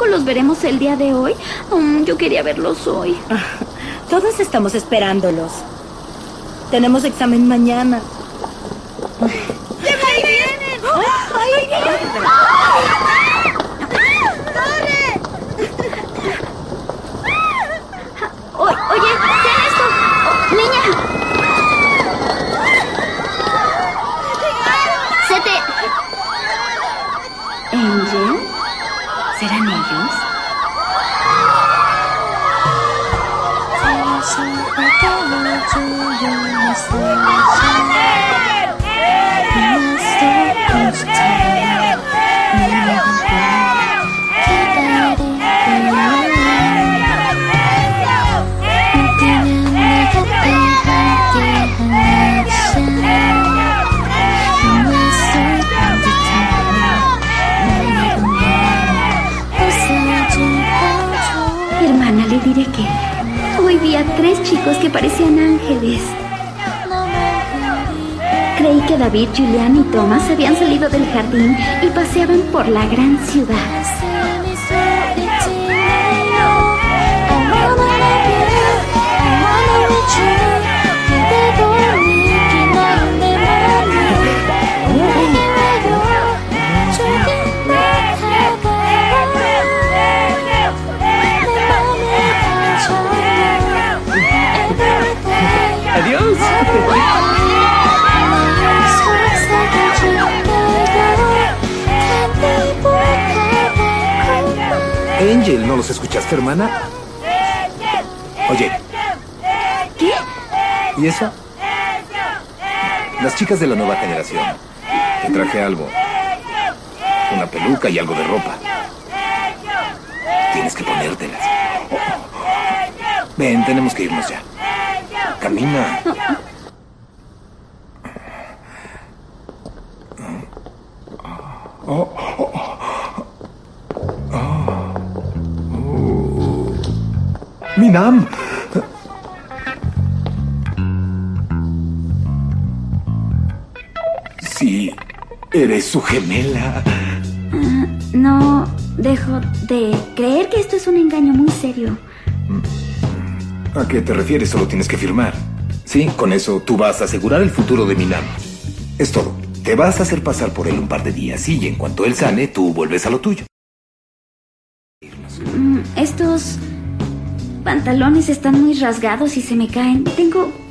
los veremos el día de hoy? Yo quería verlos hoy. Todos estamos esperándolos. Tenemos examen mañana. ¡Ahí vienen! ¡Ahí vienen! ¡Corre! Oye, ¿qué es esto? ¡Niña! ¡Sete! ¿Angel? ¿Serán ellos? Hermana, le diré que hoy vi a 3 chicos que parecían ángeles. Creí que David, Julián y Thomas habían salido del jardín y paseaban por la gran ciudad. Adiós. Angel, ¿no los escuchaste, hermana? Oye. ¿Qué? ¿Y eso? Las chicas de la nueva generación. Te traje algo. Una peluca y algo de ropa. Tienes que ponértelas. Ven, tenemos que irnos ya. Camina. Minam. Sí, eres su gemela. No dejo de creer que esto es un engaño muy serio. ¿A qué te refieres? Solo tienes que firmar. Sí, con eso tú vas a asegurar el futuro de Minam. Es todo. Te vas a hacer pasar por él un par de días y en cuanto él sane, tú vuelves a lo tuyo. Estos pantalones están muy rasgados y se me caen. Tengo